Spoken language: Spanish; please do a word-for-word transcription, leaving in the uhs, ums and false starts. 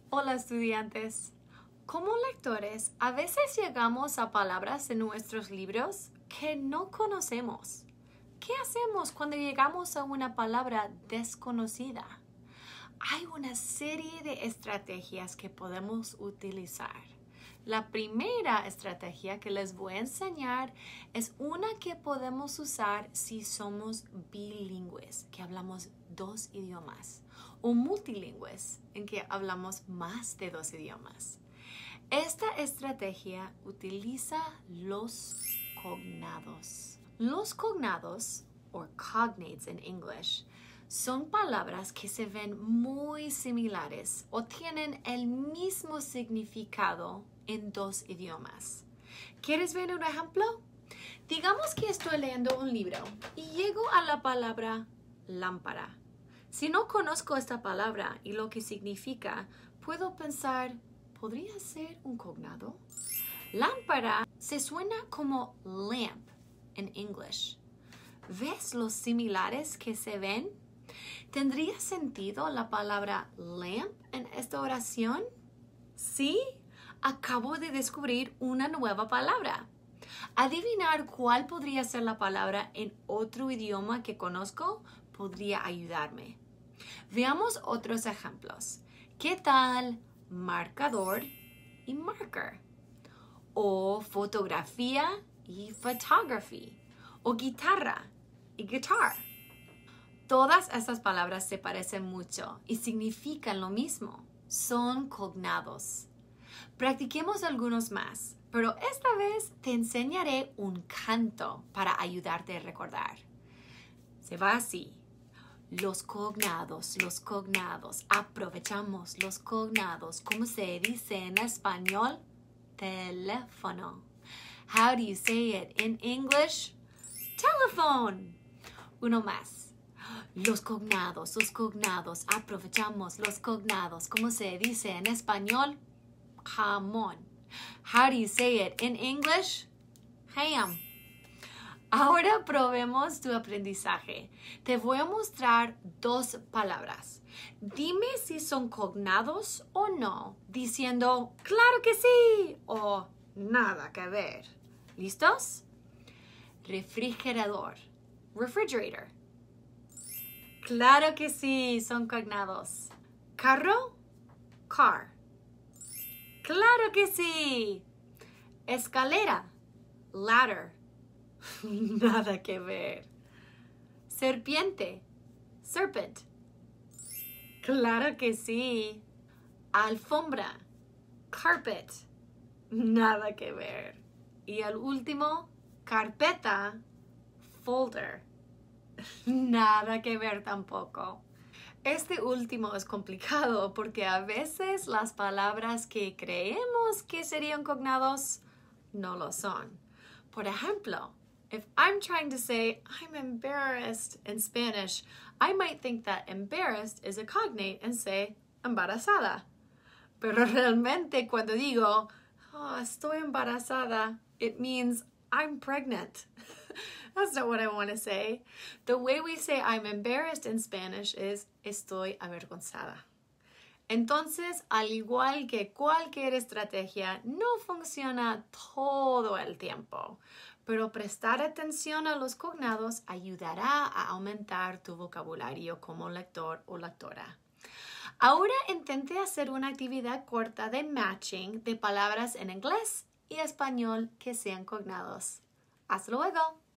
Hola estudiantes. Como lectores, a veces llegamos a palabras en nuestros libros que no conocemos. ¿Qué hacemos cuando llegamos a una palabra desconocida? Hay una serie de estrategias que podemos utilizar. La primera estrategia que les voy a enseñar es una que podemos usar si somos bilingües, que hablamos dos idiomas, o multilingües, en que hablamos más de dos idiomas. Esta estrategia utiliza los cognados. Los cognados, or cognates in English, son palabras que se ven muy similares o tienen el mismo significado en dos idiomas. ¿Quieres ver un ejemplo? Digamos que estoy leyendo un libro y llego a la palabra lámpara. Si no conozco esta palabra y lo que significa, puedo pensar, ¿podría ser un cognado? Lámpara se suena como lamp en English. ¿Ves los similares que se ven? ¿Tendría sentido la palabra lamp en esta oración? ¿Sí? Acabo de descubrir una nueva palabra. Adivinar cuál podría ser la palabra en otro idioma que conozco podría ayudarme. Veamos otros ejemplos. ¿Qué tal marcador y marker? O fotografía y photography. O guitarra y guitar. Todas estas palabras se parecen mucho y significan lo mismo. Son cognados. Practiquemos algunos más, pero esta vez te enseñaré un canto para ayudarte a recordar. Se va así. Los cognados, los cognados. Aprovechamos los cognados. ¿Cómo se dice en español? Teléfono. How do you say it in English? Telephone. Uno más. Los cognados, los cognados. Aprovechamos los cognados. ¿Cómo se dice en español? Jamón. How do you say it in English? Ham. Ahora probemos tu aprendizaje. Te voy a mostrar dos palabras. Dime si son cognados o no, diciendo claro que sí o nada que ver. ¿Listos? Refrigerador. Refrigerator. Claro que sí, son cognados. Carro. Car. Claro que sí. Escalera. Ladder. Nada que ver. Serpiente. Serpent. Claro que sí. Alfombra. Carpet. Nada que ver. Y el último, carpeta. Folder. Nada que ver tampoco. Este último es complicado porque a veces las palabras que creemos que serían cognados no lo son. Por ejemplo, if I'm trying to say I'm embarrassed in Spanish, I might think that embarrassed is a cognate and say embarazada. Pero realmente cuando digo oh, estoy embarazada, it means I'm pregnant. That's not what I want to say. The way we say I'm embarrassed in Spanish is estoy avergonzada. Entonces, al igual que cualquier estrategia, no funciona todo el tiempo, pero prestar atención a los cognados ayudará a aumentar tu vocabulario como lector o lectora. Ahora intente hacer una actividad corta de matching de palabras en inglés y español que sean cognados. ¡Hasta luego!